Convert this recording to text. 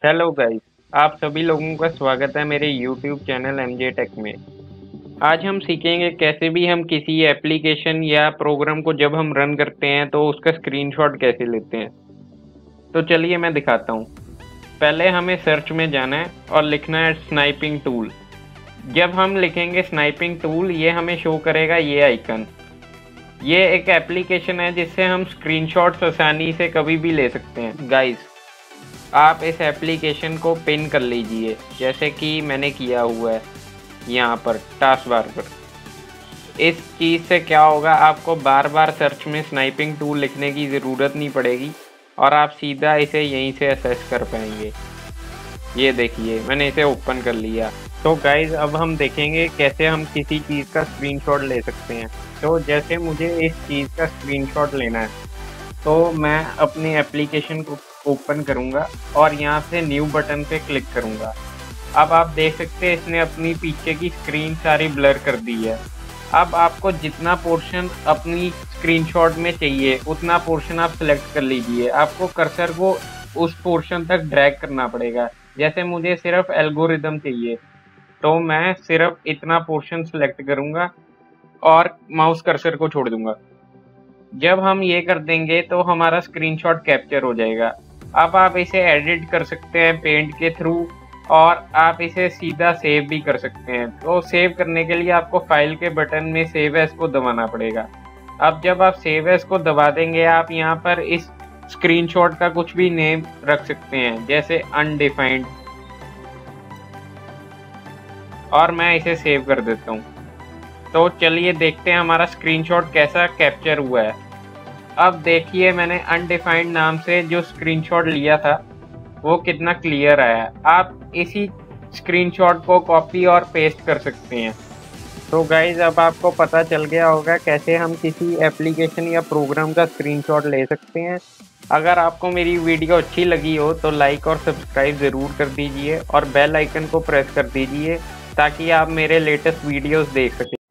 Hello guys. आप सभी लोगों का स्वागत है मेरे यूट्यूब चैनल एमजे टेक में। आज हम सीखेंगे कैसे भी हम किसी एप्लीकेशन या प्रोग्राम को जब हम रन करते हैं तो उसका स्क्रीनशॉट कैसे लेते हैं। तो चलिए मैं दिखाता हूँ। पहले हमें सर्च में जाना है और लिखना है स्नाइपिंग टूल। जब हम लिखेंगे स्नाइपिंग टूल ये हमें शो करेगा ये आइकन। ये एक एप्लीकेशन है जिससे हम स्क्रीनशॉट्स आसानी से कभी भी ले सकते हैं। गाइस, आप इस एप्लीकेशन को पिन कर लीजिए जैसे कि मैंने किया हुआ है यहाँ पर टास्क बार पर। इस चीज़ से क्या होगा, आपको बार बार सर्च में स्नाइपिंग टूल लिखने की ज़रूरत नहीं पड़ेगी और आप सीधा इसे यहीं से एक्सेस कर पाएंगे। ये देखिए मैंने इसे ओपन कर लिया। तो गाइज अब हम देखेंगे कैसे हम किसी चीज़ का स्क्रीनशॉट ले सकते हैं। तो जैसे मुझे इस चीज़ का स्क्रीनशॉट लेना है तो मैं अपनी एप्लीकेशन को ओपन करूंगा और यहाँ से न्यू बटन पे क्लिक करूंगा। अब आप देख सकते हैं इसने अपनी पीछे की स्क्रीन सारी ब्लर कर दी है। अब आपको जितना पोर्शन अपनी स्क्रीनशॉट में चाहिए उतना पोर्शन आप सिलेक्ट कर लीजिए। आपको कर्सर को उस पोर्शन तक ड्रैग करना पड़ेगा। जैसे मुझे सिर्फ एल्गोरिदम चाहिए तो मैं सिर्फ इतना पोर्शन सिलेक्ट करूंगा और माउस कर्सर को छोड़ दूंगा। जब हम ये कर देंगे तो हमारा स्क्रीनशॉट कैप्चर हो जाएगा। अब आप इसे एडिट कर सकते हैं पेंट के थ्रू और आप इसे सीधा सेव भी कर सकते हैं। तो सेव करने के लिए आपको फाइल के बटन में सेव एज को दबाना पड़ेगा। अब जब आप सेव एज को दबा देंगे आप यहाँ पर इस स्क्रीनशॉट का कुछ भी नेम रख सकते हैं जैसे अनडिफाइंड, और मैं इसे सेव कर देता हूँ। तो चलिए देखते हैं हमारा स्क्रीनशॉट कैसा कैप्चर हुआ है। अब देखिए मैंने अनडिफाइंड नाम से जो स्क्रीनशॉट लिया था वो कितना क्लियर आया। आप इसी स्क्रीनशॉट को कॉपी और पेस्ट कर सकते हैं। तो गाइज अब आपको पता चल गया होगा कैसे हम किसी एप्लीकेशन या प्रोग्राम का स्क्रीनशॉट ले सकते हैं। अगर आपको मेरी वीडियो अच्छी लगी हो तो लाइक और सब्सक्राइब ज़रूर कर दीजिए और बेल आइकन को प्रेस कर दीजिए ताकि आप मेरे लेटेस्ट वीडियोस देख सकें।